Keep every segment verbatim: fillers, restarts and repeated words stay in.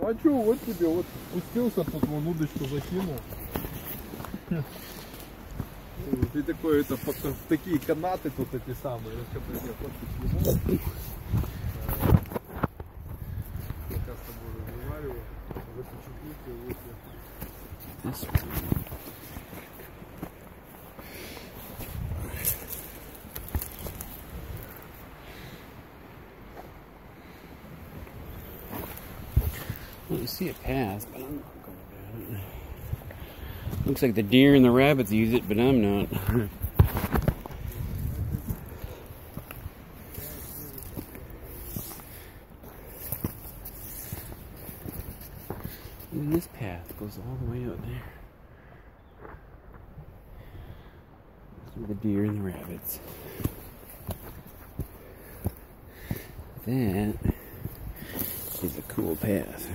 А что, вот тебе, вот спустился, тут вон удочку закинул. И такой, это, такие канаты тут эти самые. Я с тобой разговариваю. Well, you see a path, but I'm not going down it. Looks like the deer and the rabbits use it, but I'm not. And this path goes all the way out there. Through the deer and the rabbits. That is a cool path.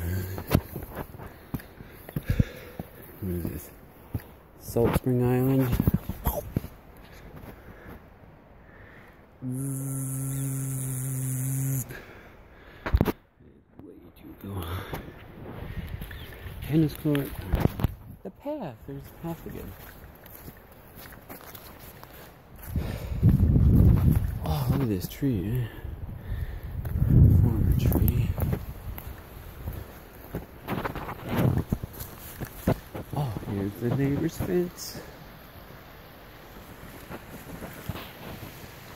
What is this? Salt Spring Island. Way to go. Tennis court. The path. There's the path again. Oh, look at this tree, eh? Former tree. Oh, here's the neighbor's fence.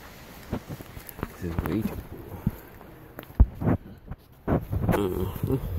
This is way too cool. Uh-huh.